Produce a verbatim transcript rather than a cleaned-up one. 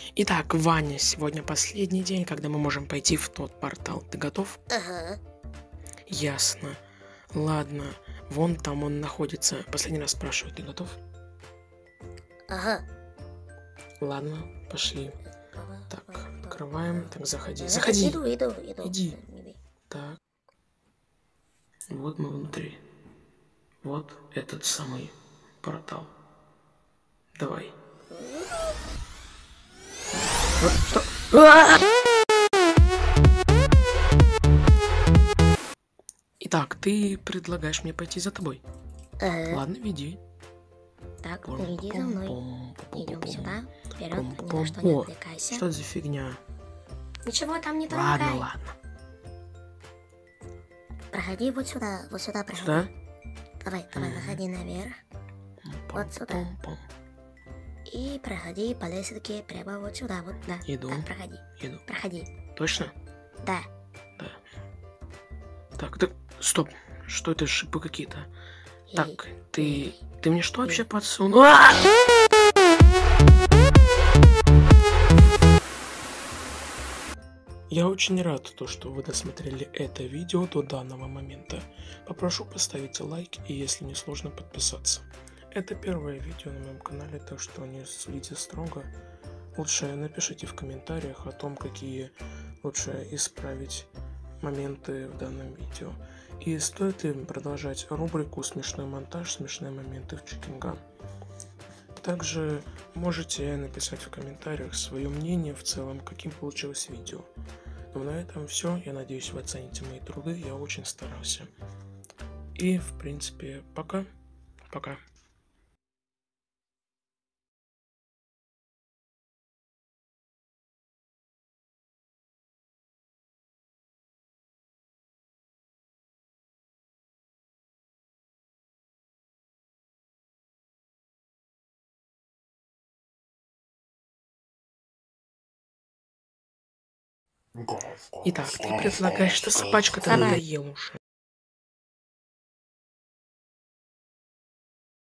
Итак, Ваня, сегодня последний день, когда мы можем пойти в тот портал. Ты готов? Ага. Ясно. Ладно, вон там он находится. Последний раз спрашиваю, ты готов? Ага. Ладно, пошли. Ага. Так, Ага. открываем. Так, заходи. Ага. Заходи. Иду, иду, иду. Иди. Иди. Так. Вот мы внутри. Вот этот самый портал. Давай. Вот, что? Итак, ты предлагаешь мне пойти за тобой? Ага. Ладно, веди. Так, иди за мной. Идем сюда, вперед, ни на что не О, отвлекайся. что за фигня? Ничего там не трогай. Ладно, ладно. Проходи вот сюда, вот сюда проходи. Сюда? Давай, давай, заходи наверх. Вот сюда. И проходи по лесенке прямо вот сюда, вот, да. Иду. Да, проходи. Иду. Проходи. Точно? Да. Да. Так, так, стоп. Что это, шипы какие-то? Так, ты... Ты мне что вообще подсунул? А! Я очень рад, то, что вы досмотрели это видео до данного момента. Попрошу поставить лайк и, если не сложно, подписаться. Это первое видео на моем канале, так что не судите строго. Лучше напишите в комментариях о том, какие лучше исправить моменты в данном видео. И стоит ли продолжать рубрику «Смешной монтаж. Смешные моменты в Чикинган». Также можете написать в комментариях свое мнение в целом, каким получилось видео. Ну, на этом все. Я надеюсь, вы оцените мои труды. Я очень старался. И, в принципе, пока. Пока. Итак, ты предлагаешь, что собачка-то надоела уже.